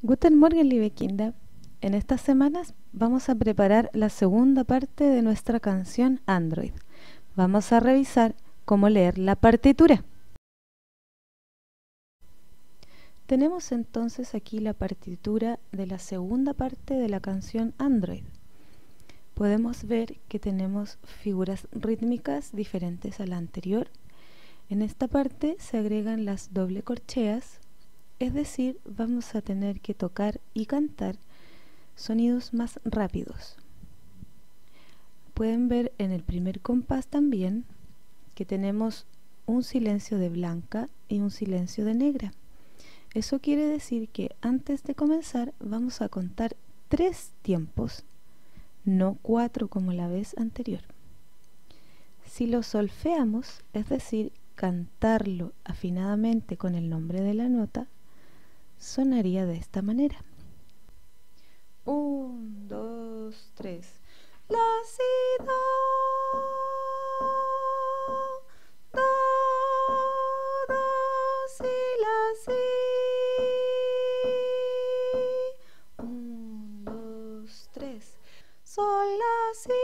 Guten Morgen, liebe Kinder. En estas semanas vamos a preparar la segunda parte de nuestra canción Android. Vamos a revisar cómo leer la partitura. Tenemos entonces aquí la partitura de la segunda parte de la canción Android. Podemos ver que tenemos figuras rítmicas diferentes a la anterior. En esta parte se agregan las doble corcheas, es decir, vamos a tener que tocar y cantar sonidos más rápidos. Pueden ver en el primer compás también que tenemos un silencio de blanca y un silencio de negra. Eso quiere decir que antes de comenzar vamos a contar 3 tiempos, no 4 como la vez anterior. Si lo solfeamos, es decir, cantarlo afinadamente con el nombre de la nota, sonaría de esta manera. 1, 2, 3. La, si, do, do, do, si, la, si. 1, 2, 3. Sol, la, si,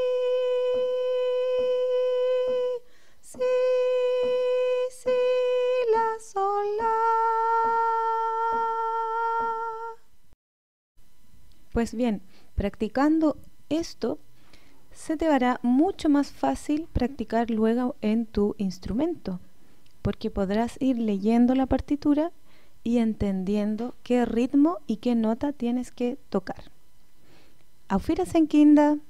si, si, la, sol, la. Pues bien, practicando esto, se te hará mucho más fácil practicar luego en tu instrumento, porque podrás ir leyendo la partitura y entendiendo qué ritmo y qué nota tienes que tocar. Auf Wiedersehen, Kinder!